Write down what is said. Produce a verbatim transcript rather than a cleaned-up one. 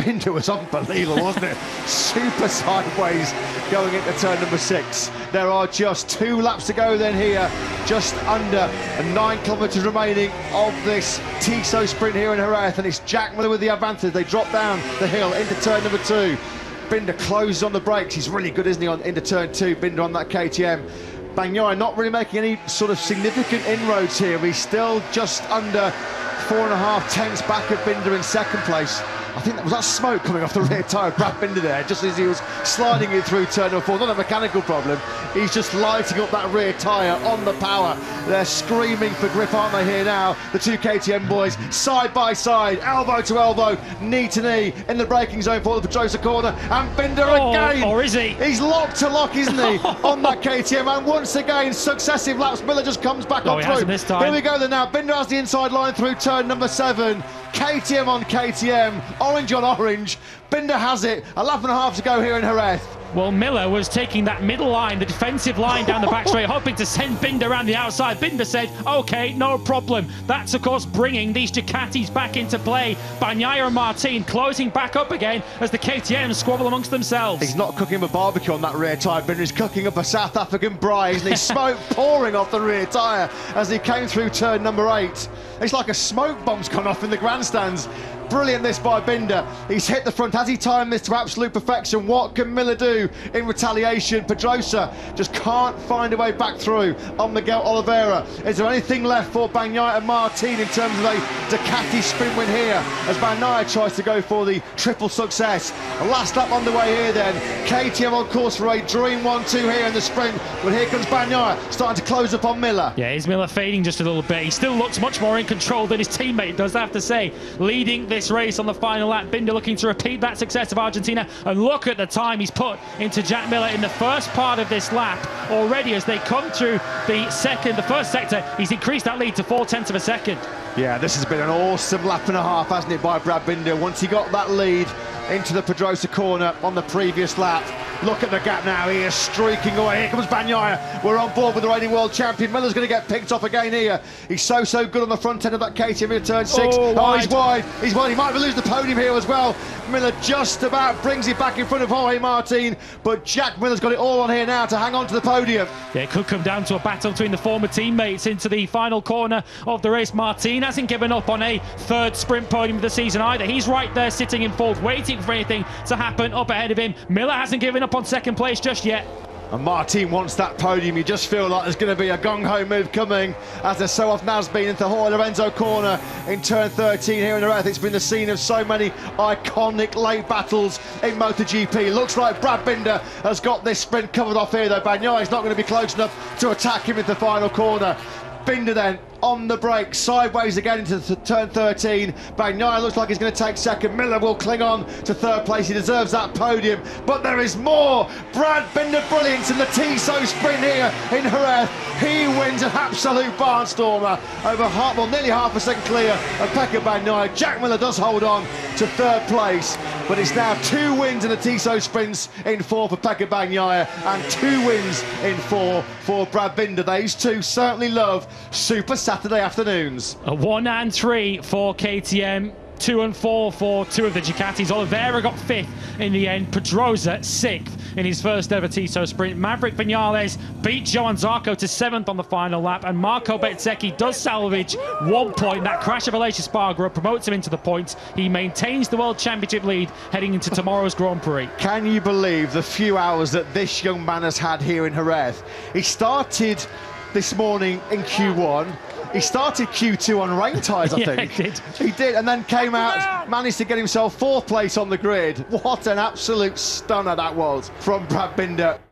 Binder was unbelievable, wasn't it? Super sideways going into turn number six. There are just two laps to go then here, just under nine kilometres remaining of this Tissot sprint here in Jerez, and it's Jack Miller with the advantage. They drop down the hill into turn number two. Binder closes on the brakes. He's really good, isn't he, on into turn two, Binder on that K T M. Bagnaia not really making any sort of significant inroads here. He's still just under four and a half tenths back of Binder in second place. I think that was that smoke coming off the rear tyre of Brad Binder there, just as he was sliding it through turn number four. Not a mechanical problem. He's just lighting up that rear tyre on the power. They're screaming for grip, aren't they, here now? The two K T M boys, side by side, elbow to elbow, knee to knee, in the braking zone for the Pedrosa corner. And Binder oh, again. Or is he? He's locked to lock, isn't he, on that K T M? And once again, successive laps, Miller just comes back no, on he through. hasn't this time. Here we go then now. Binder has the inside line through turn number seven. K T M on K T M, orange on orange. Binder has it, a lap and a half to go here in Jerez. Well, Miller was taking that middle line, the defensive line down the back straight, hoping to send Binder around the outside. Binder said, OK, no problem. That's, of course, bringing these Ducatis back into play. Bagnaia and Martin closing back up again as the K T Ms squabble amongst themselves. He's not cooking up a barbecue on that rear tyre, Binder. He's cooking up a South African braai, and he's smoke pouring off the rear tyre as he came through turn number eight. It's like a smoke bomb's gone off in the grandstands. Brilliant this by Binder. He's hit the front. Has he timed this to absolute perfection? What can Miller do in retaliation? Pedrosa just can't find a way back through on Miguel Oliveira. Is there anything left for Bagnaia and Martin in terms of a Ducati sprint win here as Bagnaia tries to go for the triple success? A last lap on the way here then. K T M on course for a dream one two here in the sprint, but here comes Bagnaia starting to close up on Miller. Yeah, is Miller fading just a little bit? He still looks much more in control than his teammate does, I have to say. Leading this race on the final lap, Binder looking to repeat that success of Argentina, and look at the time he's put into Jack Miller in the first part of this lap already. As they come through the second, the first sector, he's increased that lead to four tenths of a second. Yeah, this has been an awesome lap and a half, hasn't it, by Brad Binder? Once he got that lead into the Pedrosa corner on the previous lap. Look at the gap now, he is streaking away. Here comes Bagnaia. We're on board with the reigning world champion. Miller's going to get picked off again here. He's so, so good on the front end of that K T M in turn six. Oh, oh he's wide. He's wide. He might lose the podium here as well. Miller just about brings it back in front of Jorge Martin, but Jack Miller's got it all on here now to hang on to the podium. Yeah, it could come down to a battle between the former teammates into the final corner of the race. Martin hasn't given up on a third sprint podium of the season either. He's right there sitting in fourth, waiting for anything to happen up ahead of him. Miller hasn't given up on second place just yet. And Martin wants that podium. You just feel like there's going to be a gung-ho move coming, as there so often has been, into Jorge Lorenzo corner in turn thirteen here in Jerez. It's been the scene of so many iconic late battles in MotoGP. Looks like Brad Binder has got this sprint covered off here, though. Bagnaia is not going to be close enough to attack him in the final corner. Binder then on the brake, sideways again into the turn thirteen. Bagnaia looks like he's going to take second. Miller will cling on to third place. He deserves that podium, but there is more. Brad Binder brilliance in the Tissot sprint here in Jerez. He wins an absolute barnstormer over half, well, nearly half a second clear of Pecco Bagnaia. Jack Miller does hold on to third place, but it's now two wins in the Tissot sprints in four for Pecco Bagnaia and two wins in four for Brad Binder. These two certainly love Super Saturday afternoons. A one and three for K T M, two and four for two of the Ducatis. Oliveira got fifth in the end. Pedrosa sixth in his first ever Tissot sprint. Maverick Vinales beat Johann Zarco to seventh on the final lap, and Marco Bezzecchi does salvage one point. That crash of Aleix Espargaro promotes him into the points. He maintains the World Championship lead heading into tomorrow's Grand Prix. Can you believe the few hours that this young man has had here in Jerez? He started this morning in Q one. He started Q two on rain tyres, I yeah, think. He did. He did, and then came out, managed to get himself fourth place on the grid. What an absolute stunner that was from Brad Binder.